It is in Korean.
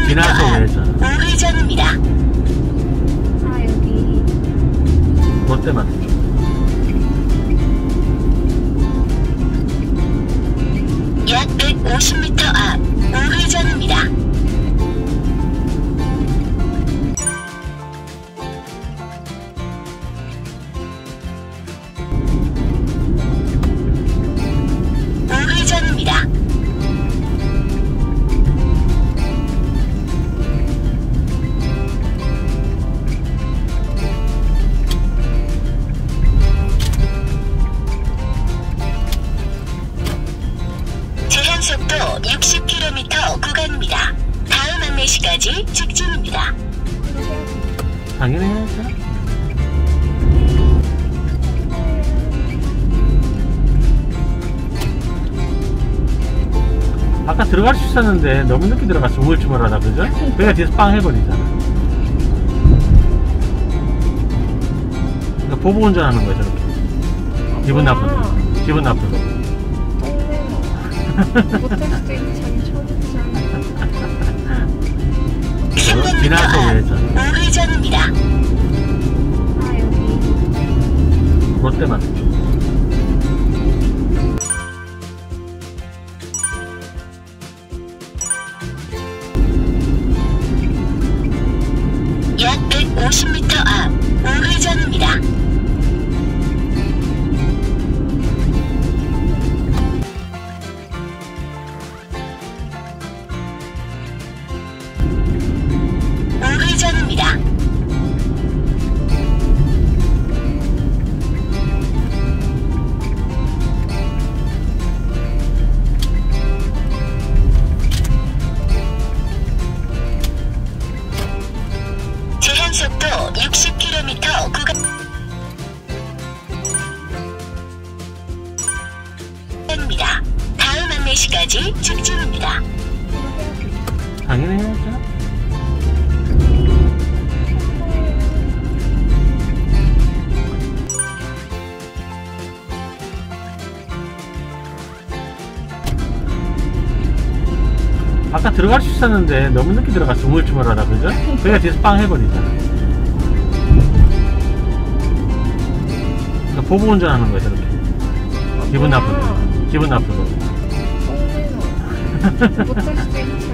지나서 우회전. 우회전입니다. 아, 여기. 롯데마트 쪽. 약 150m 앞 우회전입니다. 우회전입니다. 제한속도 60km 구간입니다. 다음 안내시까지 직진입니다. 당연히 해야죠. 아까 들어갈 수 있었는데 너무 늦게 들어갔어. 우물쭈물하다, 그죠? 그러니까 뒤에서 빵 해버리잖아. 그러니까 보복 운전하는 거야, 저렇게. 기분 나쁘다. 기분 나쁘다. 못할 수도 있지. 자기 처음이잖아. 지나서 우회전. 우회전입니다. 아, 여기. 롯데마트 쪽. 약 150m 앞 우회전입니다. 우회전입니다. 제한속도 60km 구간입니다. 다음 안내시까지 직진입니다. 당연히 해야죠. 아까 들어갈 수 있었는데 너무 늦게 들어갔어. 우물쭈물하다, 그죠? 그러니까 뒤에서 빵 해버리잖아. 그러니까 보복 운전하는 거야, 저렇게. 기분 나쁘다. 기분 나쁘다. 못할 수도 있지.